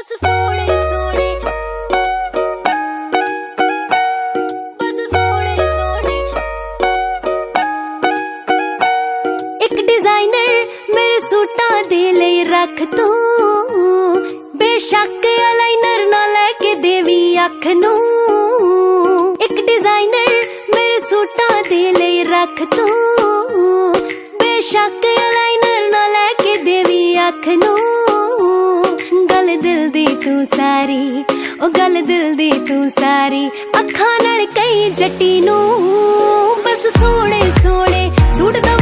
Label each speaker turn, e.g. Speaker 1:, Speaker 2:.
Speaker 1: बस सोने सोने, बस सोने सोने। एक डिजाइनर मेरे सूटां दे लई रख तू, बेशक अलाइनर ना लेके देवी अख नू। एक डिजाइनर मेरे सूटां दे लई रख तू, बेशक अलाइनर ना लेके देवी अख नू। गल दिल दी तू सारी, ओ गल दिल दी तू सारी, अखां नाल कई जट्टी नू। बस सोने सोने सूट दा